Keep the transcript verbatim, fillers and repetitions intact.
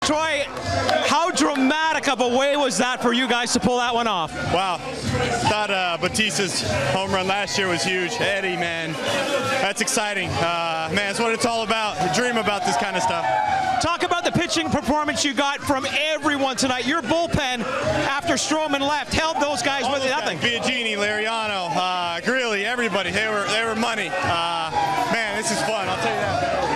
Troy, how dramatic of a way was that for you guys to pull that one off? Wow. Thought uh, Batista's home run last year was huge. Eddie, man, that's exciting. Uh, man, that's what it's all about. I dream about this kind of stuff. Talk about the pitching performance you got from everyone tonight. Your bullpen, after Stroman left, held those guys all with those nothing. Guys, Biagini, Lariano, uh, Greeley, everybody. They were, they were money. Uh, man, this is fun. I'll tell you that.